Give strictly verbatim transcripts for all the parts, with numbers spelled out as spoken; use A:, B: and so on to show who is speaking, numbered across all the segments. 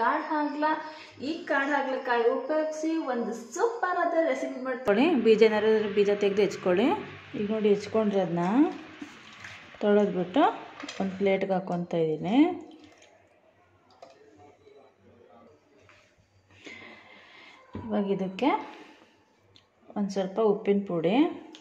A: ಕಾಳು ಹಾಗಲ ಈ ಕಾಳು ಹಾಗಲಕಾಯಿ ಉಪಯೋಗಿಸಿ ಒಂದು ಸೂಪರ್ ಆದ ರೆಸಿಪಿ ಮಾಡ್ಕೊಳ್ಳಿ. ಬೀಜ ಏನಾದ್ರು ಬೀಜ ತೆಗೆದು ಹೆಚ್ಕೊಳ್ಳಿ. ಈಗ ನೋಡಿ ಹೆಚ್ಕೊಂಡ್ರೆ ಅದನ್ನ ತೊಳೆದ್ಬಿಟ್ಟು ಒಂದು ಪ್ಲೇಟ್ಗೆ ಹಾಕ್ಕೊತಾ ಇದ್ದೀನಿ. ಇವಾಗ ಇದಕ್ಕೆ ಒಂದು ಸ್ವಲ್ಪ ಉಪ್ಪಿನ ಪುಡಿ,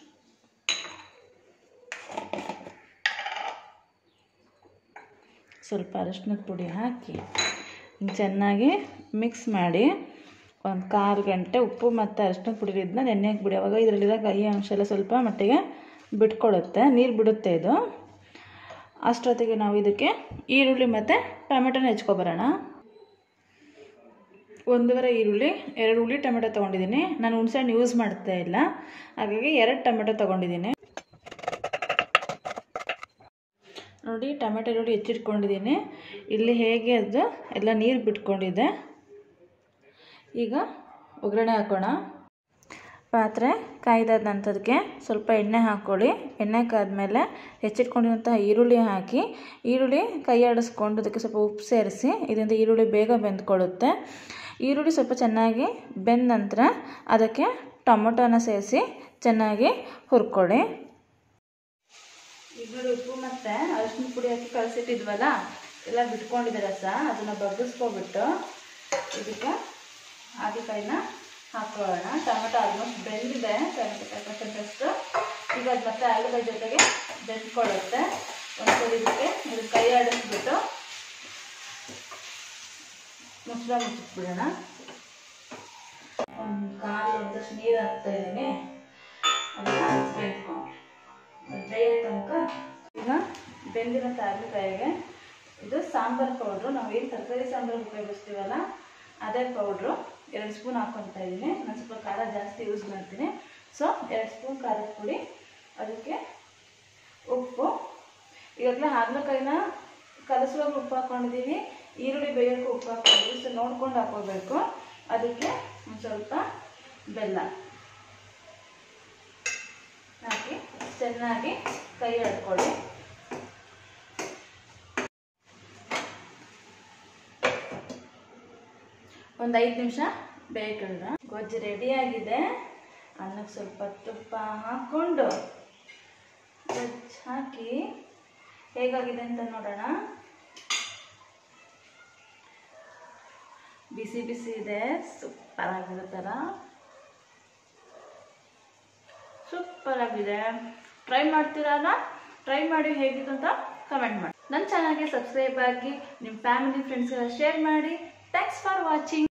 A: ಸ್ವಲ್ಪ ಅರಿಶಿನದ ಪುಡಿ ಹಾಕಿ ಚೆನ್ನಾಗಿ ಮಿಕ್ಸ್ ಮಾಡಿ ಒಂದು ಕಾಲು ಗಂಟೆ ಉಪ್ಪು ಮತ್ತು ಅರಿಶಿನದ ಪುಡಿ ಇದನ್ನ ನೆನೆಯಕ್ಕೆ ಬಿಡಿ. ಅವಾಗ ಇದರಲ್ಲಿರೋ ಕಹಿ ಅಂಶ ಎಲ್ಲ ಸ್ವಲ್ಪ ಮಟ್ಟಿಗೆ ಬಿಟ್ಕೊಡುತ್ತೆ, ನೀರು ಬಿಡುತ್ತೆ ಇದು. ಅಷ್ಟೊತ್ತಿಗೆ ನಾವು ಇದಕ್ಕೆ ಈರುಳ್ಳಿ ಮತ್ತು ಟೊಮೆಟೊನ ಹೆಚ್ಕೊಬರೋಣ. ಒಂದೂವರೆ ಈರುಳ್ಳಿ, ಎರಡು ಹುಳಿ ಟೊಮೆಟೊ ತೊಗೊಂಡಿದ್ದೀನಿ. ನಾನು ಹುಣಸೆಹಣ್ಣು ಯೂಸ್ ಮಾಡ್ತಾ ಇಲ್ಲ, ಹಾಗಾಗಿ ಎರಡು ಟೊಮೆಟೊ ತೊಗೊಂಡಿದ್ದೀನಿ. ನೋಡಿ ಟೊಮೆಟೊ ಈರುಳ್ಳಿ ಹೆಚ್ಚಿಟ್ಕೊಂಡಿದ್ದೀನಿ. ಇಲ್ಲಿ ಹೇಗೆ ಅದು ಎಲ್ಲ ನೀರು ಬಿಟ್ಕೊಂಡಿದೆ. ಈಗ ಒಗ್ಗರಣೆ ಹಾಕೋಣ. ಪಾತ್ರೆ ಕಾಯ್ದಾದ ನಂತರಕ್ಕೆ ಸ್ವಲ್ಪ ಎಣ್ಣೆ ಹಾಕ್ಕೊಳ್ಳಿ. ಎಣ್ಣೆ ಕಾದ್ಮೇಲೆ ಹೆಚ್ಚಿಟ್ಕೊಂಡಿರೋಂಥ ಈರುಳ್ಳಿ ಹಾಕಿ ಈರುಳ್ಳಿ ಕೈ ಆಡಿಸ್ಕೊಂಡು ಅದಕ್ಕೆ ಸ್ವಲ್ಪ ಉಪ್ಪು ಸೇರಿಸಿ. ಇದರಿಂದ ಈರುಳ್ಳಿ ಬೇಗ ಬೆಂದ್ಕೊಳ್ಳುತ್ತೆ. ಈರುಳ್ಳಿ ಸ್ವಲ್ಪ ಚೆನ್ನಾಗಿ ಬೆಂದ ನಂತರ ಅದಕ್ಕೆ ಟೊಮೊಟೊನ ಸೇರಿಸಿ ಚೆನ್ನಾಗಿ ಹುರ್ಕೊಳ್ಳಿ. ಈಗ ನೋಡಿ ಉಪ್ಪು ಮತ್ತು ಅರಿಶಿನ ಪುಡಿ ಹಾಕಿ ಕಲಸಿಟ್ಟಿದ್ವಲ್ಲ, ಎಲ್ಲ ಬಿಟ್ಕೊಂಡಿದೆ ರಸ, ಅದನ್ನು ಬಗ್ಗಿಸ್ಕೊಬಿಟ್ಟು ಇದಕ್ಕೆ ಹಾಗಲಕಾಯಿನ ಹಾಕೊಳ್ಳೋಣ. ಟೊಮೆಟೊ ಆಲ್ಮೋಸ್ಟ್ ಬೆಂದಿದೆ, ಸೆವೆಂಟಿ ಫೈವ್ ಪರ್ಸೆಂಟಷ್ಟು. ಈಗ ಅದು ಮತ್ತೆ ಹಾಗಲಕಾಯಿ ಜೊತೆಗೆ ಬೆಂದ್ಕೊಳ್ಳುತ್ತೆ. ಒಂದ್ಸರಿ ಇದಕ್ಕೆ ಇದು ಕೈ ಆಡಿಸ್ಬಿಟ್ಟು ಮುಚ್ಚಳ ಮುಚ್ಚಿಟ್ಬಿಡೋಣ. ಒಂದು ಕಾಲು ಒಂದಷ್ಟು ನೀರು ಹಾಕ್ತಾ ಇದ್ದೀನಿ, ಅದನ್ನು ಹಾಕಬೇಕು ಬೇಯ ತನಕ. ಈಗ ಬೆಂದಿರೋಂಥ ಹಾಗಲಕಾಯಿಗೆ ಇದು ಸಾಂಬಾರು ಪೌಡ್ರು, ನಾವು ಏನು ತರಕಾರಿ ಸಾಂಬಾರು ಉಪಯೋಗಿಸ್ತೀವಲ್ಲ ಅದೇ ಪೌಡ್ರು ಎರಡು ಸ್ಪೂನ್ ಹಾಕ್ಕೊತಾ ಇದ್ದೀನಿ. ನಾನು ಸ್ವಲ್ಪ ಖಾರ ಜಾಸ್ತಿ ಯೂಸ್ ಮಾಡ್ತೀನಿ, ಸೊ ಎರಡು ಸ್ಪೂನ್ ಖಾರದ ಪುಡಿ, ಅದಕ್ಕೆ ಉಪ್ಪು. ಈಗಾಗಲೇ ಹಾಗಲಕಾಯಿನ ಕಲಸುವಾಗ ಉಪ್ಪು ಹಾಕ್ಕೊಂಡಿದ್ದೀವಿ, ಈರುಳ್ಳಿ ಬೇಯೋಕ್ಕೂ ಉಪ್ಪು ಹಾಕ್ಕೊಂಡಿದ್ದೀವಿ, ಸೊ ನೋಡ್ಕೊಂಡು ಹಾಕೋಬೇಕು. ಅದಕ್ಕೆ ಒಂದು ಸ್ವಲ್ಪ ಬೆಲ್ಲ ಹಾಕಿ ಚೆನ್ನಾಗಿ ಕೈ ಆಡ್ಕೊಳ್ಳಿ. ಒಂದು ಐದು ನಿಮಿಷ ಬೇಯಿಕೊಂಡ್ರೆ ಗೊಜ್ಜು ರೆಡಿಯಾಗಿದೆ. ಅನ್ನಕ್ಕೆ ಸ್ವಲ್ಪ ತುಪ್ಪ ಹಾಕ್ಕೊಂಡು ಗೊಜ್ಜು ಹಾಕಿ ಹೇಗಾಗಿದೆ ಅಂತ ನೋಡೋಣ. ಬಿಸಿ ಬಿಸಿ ಇದೆ, ಸೂಪರ್ ಆಗಿರೋ ಥರ ಸೂಪರ್ ಆಗಿದೆ. ಟ್ರೈ ಮಾಡ್ತೀರಲ್ಲ, ಟ್ರೈ ಮಾಡಿ ಹೇಗಿದೆ ಅಂತ ಕಮೆಂಟ್ ಮಾಡಿ. ನನ್ನ ಚಾನಲ್ಗೆ ಸಬ್ಸ್ಕ್ರೈಬ್ ಆಗಿ ನಿಮ್ಮ ಫ್ಯಾಮಿಲಿ ಫ್ರೆಂಡ್ಸ್ಗೆಲ್ಲ ಶೇರ್ ಮಾಡಿ. Thanks for watching.